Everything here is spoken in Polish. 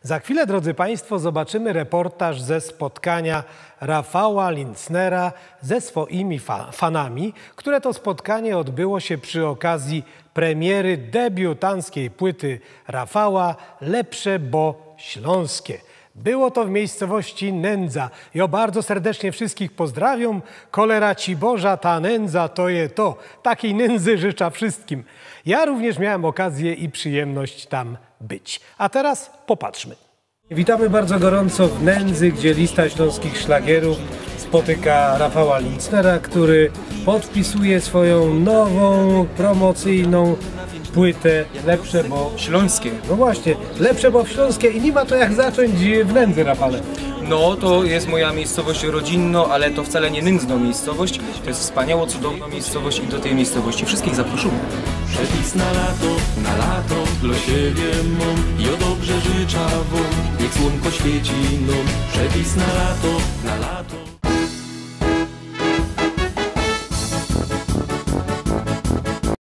Za chwilę, drodzy Państwo, zobaczymy reportaż ze spotkania Rafała Linzera ze swoimi fanami, które to spotkanie odbyło się przy okazji premiery debiutanckiej płyty Rafała Lepsze, bo śląskie. Było to w miejscowości Nędza. Ja bardzo serdecznie wszystkich pozdrawiam. Cholera ci Boża, ta nędza to je to. Takiej nędzy życzę wszystkim. Ja również miałem okazję i przyjemność tam być. A teraz popatrzmy. Witamy bardzo gorąco w Nędzy, gdzie lista śląskich szlagierów spotyka Rafała Linzera, który podpisuje swoją nową, promocyjną płytę Lepsze, bo śląskie. No właśnie, Lepsze, bo śląskie i nie ma to jak zacząć w Nędzy, Rafale. No, to jest moja miejscowość rodzinna, ale to wcale nie nędzna miejscowość. To jest wspaniało, cudowna miejscowość i do tej miejscowości wszystkich zapraszamy. Przepis na lato dla siebie mam. Ja dobrze życzę wam, niech słonko świeci nam. Przepis na lato